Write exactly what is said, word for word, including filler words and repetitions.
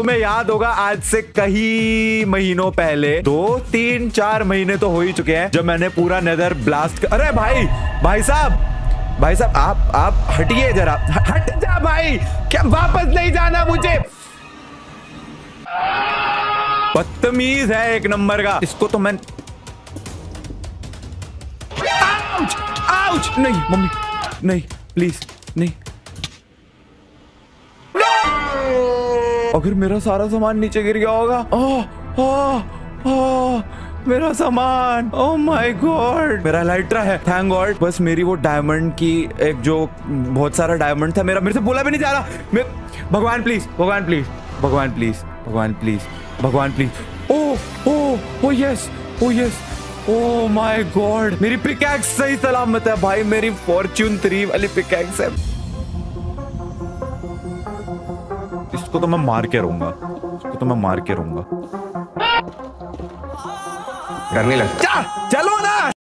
तुम्हें याद होगा आज से कई महीनों पहले, दो तीन चार महीने तो हो ही चुके हैं, जब मैंने पूरा नेदर ब्लास्ट कर... अरे भाई भाई साहब भाई साहब आप आप हटिए जरा, हट जा भाई। क्या वापस नहीं जाना मुझे? बदतमीज है एक नंबर का। इसको तो मैं... आउच, आउच, नहीं मम्मी नहीं, प्लीज नहीं। अगर मेरा सारा सामान नीचे गिर गया होगा। ओह ओह ओह मेरा सामान, ओह माय गॉड। मेरा लाइट्रा है, थैंक गॉड। बस मेरी वो डायमंड की एक जो बहुत सारा डायमंड था मेरा, मेरे से बोला भी नहीं जा रहा। मैं... भगवान प्लीज, भगवान प्लीज, भगवान प्लीज, भगवान प्लीज, भगवान please. Oh oh oh yes, oh yes, oh my god. मेरी पिकैक्स सही सलामत है भाई, मेरी फॉर्च्यून थ्री वाली पिकैक्स है। इसको तो मैं मार के रहूंगा, इसको तो मैं मार के रहूंगा। गर्मी लगता, चलो ना।